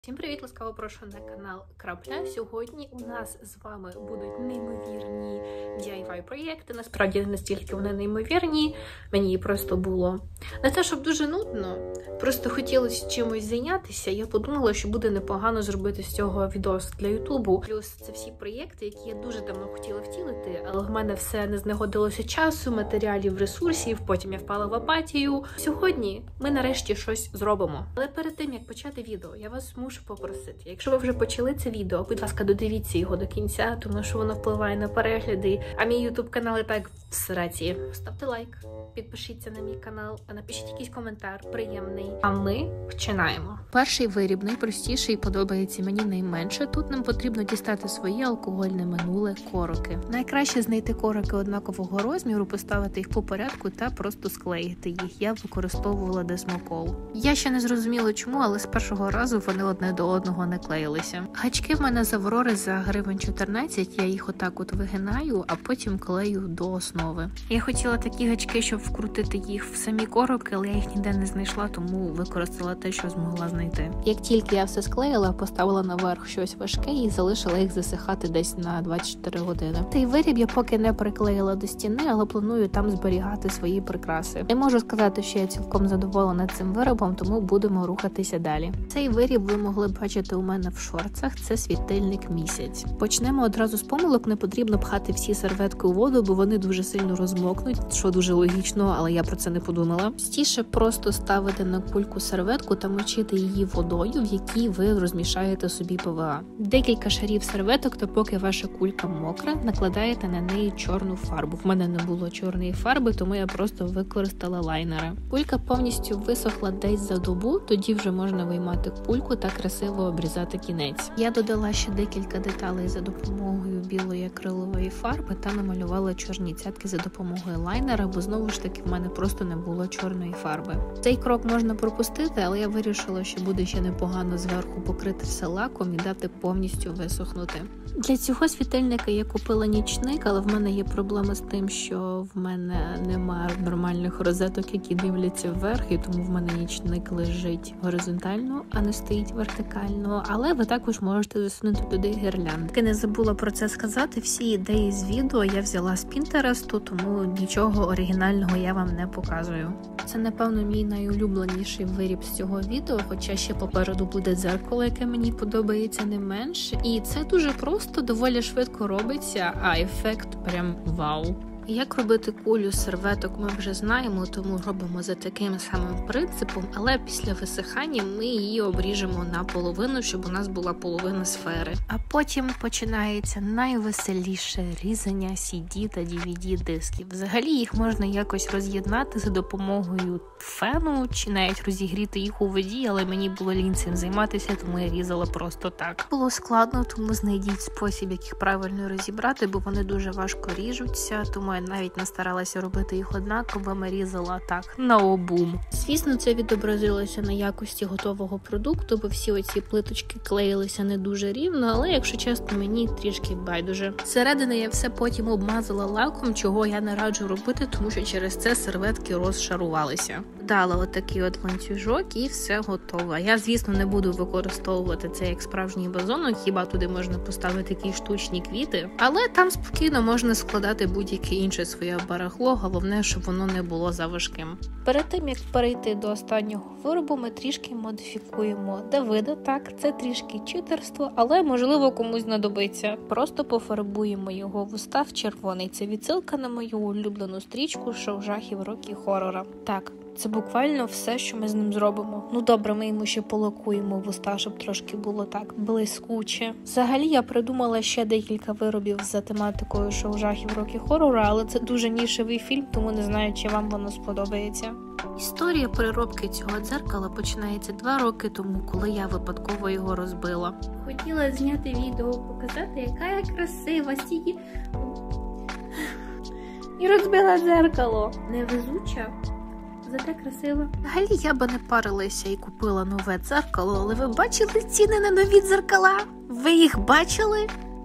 Всім привіт, ласкаво прошу на канал Крапля. Сьогодні у нас з вами будуть неймовірні DIY-проєкти. Насправді не настільки вони неймовірні, мені просто було не те, щоб дуже нудно, просто хотілося чимось зайнятися. Я подумала, що буде непогано зробити з цього відос для Ютубу. Плюс це всі проєкти, які я дуже давно хотіла втілити, але в мене все не знагодилося часу, матеріалів, ресурсів, потім я впала в апатію. Сьогодні ми нарешті щось зробимо. Але перед тим, як почати відео, я вас мушу попросити, якщо ви вже почали це відео, будь ласка, додивіться його до кінця, тому що воно впливає на перегляди, а мій ютуб канал і так в сраці. Ставте лайк, підпишіться на мій канал, напишіть якийсь коментар приємний. А ми починаємо. Перший виріб, найпростіший, подобається мені найменше. Тут нам потрібно дістати своє алкогольне минуле короки. Найкраще знайти короки однакового розміру, поставити їх по порядку та просто склеїти їх. Я використовувала десмокол. Я ще не зрозуміла чому, але з першого разу вони одне до одного не клеїлися. Гачки в мене з Аврори за гривень 14, я їх отак от вигинаю, а потім клею до основи. Я хотіла такі гачки, щоб вкрутити їх в самі короки, але я їх ніде не знайшла, тому використала те, що змогла знайти. Як тільки я все склеїла, поставила наверх щось важке і залишила їх засихати десь на 24 години. Цей виріб я поки не приклеїла до стіни, але планую там зберігати свої прикраси. Не можу сказати, що я цілком задоволена цим виробом, тому будемо рухатися далі. Цей виріб ви могли бачити у мене в шорцах, це світильник місяць. Почнемо одразу з помилок, не потрібно пхати всі серветки у воду, бо вони дуже сильно розмокнуть, що дуже логічно, але я про це не подумала. Простіше просто ставити на кульку серветку та мочити її водою, в якій ви розмішаєте собі ПВА. Декілька шарів серветок, та поки ваша кулька мокра, накладаєте на неї чорну фарбу. В мене не було чорної фарби, тому я просто використала лайнери. Кулька повністю висохла десь за добу, тоді вже можна виймати кульку та красиво обрізати кінець. Я додала ще декілька деталей за допомогою білої акрилової фарби та намалювала чорні цятки за допомогою лайнера, бо знову ж таки в мене просто не було чорної фарби. Цей крок можна пропустити, але я вирішила, що буде ще непогано зверху покрити все лаком і дати повністю висохнути. Для цього світильника я купила нічник, але в мене є проблема з тим, що в мене немає нормальних розеток, які дивляться вверх, і тому в мене нічник лежить горизонтально, а не стоїть вертикально, але ви також можете засунути туди гірлянди. Я не забула про це сказати, всі ідеї з відео я взяла з Пінтересту, тому нічого оригінального я вам не показую. Це, напевно, мій найулюбленіший виріб з цього відео, хоча ще попереду буде дзеркало, яке мені подобається не менше. І це дуже просто, доволі швидко робиться, а ефект прям вау. Як робити кулю з серветок ми вже знаємо, тому робимо за таким самим принципом, але після висихання ми її обріжемо наполовину, щоб у нас була половина сфери. А потім починається найвеселіше різання CD та DVD дисків. Взагалі їх можна якось роз'єднати за допомогою фену, чи навіть розігріти їх у воді, але мені було лінь цим займатися, тому я різала просто так. Було складно, тому знайдіть спосіб, як їх правильно розібрати, бо вони дуже важко ріжуться, тому я навіть не старалася робити їх однаковими, різала так, наобум. Звісно, це відобразилося на якості готового продукту, бо всі оці плиточки клеїлися не дуже рівно, але, якщо чесно, мені трішки байдуже. Зсередини я все потім обмазала лаком, чого я не раджу робити, тому що через це серветки розшарувалися. Дала отакий от ланцюжок і все готово. Я, звісно, не буду використовувати це як справжній вазонок, хіба туди можна поставити якісь штучні квіти, але там спокійно можна складати будь-яке інше своє барахло, головне, щоб воно не було заважким. Перед тим, як перейти до останнього виробу, ми трішки модифікуємо Давида. Так, це трішки читерство, але, можливо, комусь знадобиться. Просто пофарбуємо його вуста в червоний. Це відсилка на мою улюблену стрічку «Шоу жахів роки хорора». Так, це буквально все, що ми з ним зробимо. Ну добре, ми йому ще полакуємо вуста, щоб трошки було так блискуче. Взагалі, я придумала ще декілька виробів за тематикою «Шоу жахів роки хорора», але це дуже нішевий фільм, тому не знаю, чи вам воно сподобається. Історія переробки цього дзеркала починається 2 роки тому, коли я випадково його розбила. Хотіла зняти відео, показати, яка я красива, стільки... І розбила дзеркало. Невезуча. Зате красиво. Взагалі я би не парилася і купила нове дзеркало, але ви бачили ціни на нові дзеркала? Ви їх бачили?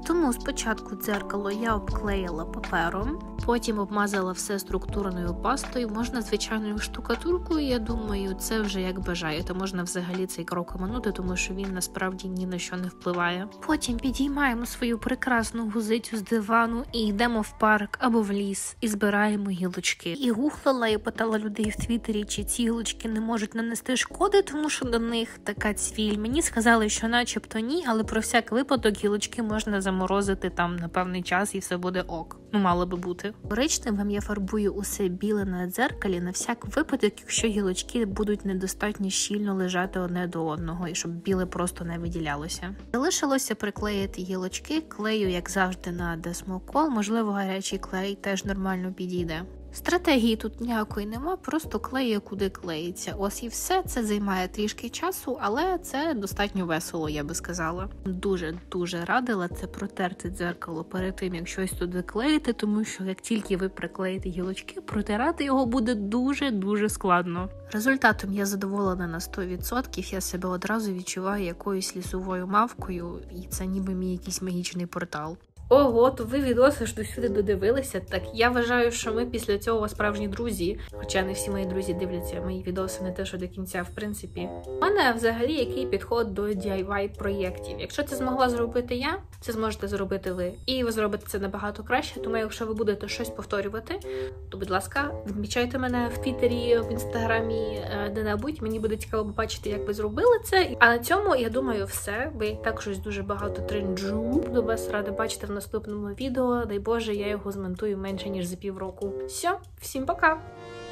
Тому спочатку дзеркало я обклеїла папером, потім обмазала все структурною пастою, можна звичайною штукатуркою, я думаю, це вже як бажаєте. Можна взагалі цей крок оминути, тому що він насправді ні на що не впливає. Потім підіймаємо свою прекрасну гузицю з дивану і йдемо в парк або в ліс і збираємо гілочки. І гуглила і питала людей в Твіттері, чи ці гілочки не можуть нанести шкоди, тому що до них така цвіль. Мені сказали, що начебто ні, але про всяк випадок гілочки можна заморозити там на певний час і все буде ок. Ну, мало би бути. Коричневим я фарбую усе біле на дзеркалі на всяк випадок, якщо гілочки будуть недостатньо щільно лежати одне до одного, і щоб біле просто не виділялося. Залишилося приклеїти гілочки, клею, як завжди, на десмокол, можливо, гарячий клей теж нормально підійде. Стратегії тут ніякої нема, просто клею куди клеїться. Ось і все, це займає трішки часу, але це достатньо весело, я би сказала. Дуже радила це протерти дзеркало перед тим, як щось туди клеїти, тому що як тільки ви приклеїте гілочки, протирати його буде дуже складно. Результатом я задоволена на 100%, я себе одразу відчуваю якоюсь лісовою мавкою, і це ніби мій якийсь магічний портал. Ого, то ви відоси ж до сюди додивилися. Так, я вважаю, що ми після цього справжні друзі. Хоча не всі мої друзі дивляться мої відоси не те, що до кінця, в принципі. У мене взагалі який підход до DIY-проєктів. Якщо це змогла зробити я, це зможете зробити ви. І ви зробите це набагато краще, тому якщо ви будете щось повторювати, то, будь ласка, відмічайте мене в Твіттері, в Інстаграмі, де-небудь. Мені буде цікаво побачити, як ви зробили це. А на цьому, я думаю, все. Бо я так щось дуже багато тринджу. Буду вас рада бачити в наступному відео. Дай Боже, я його змонтую менше, ніж за півроку. Все, всім пока!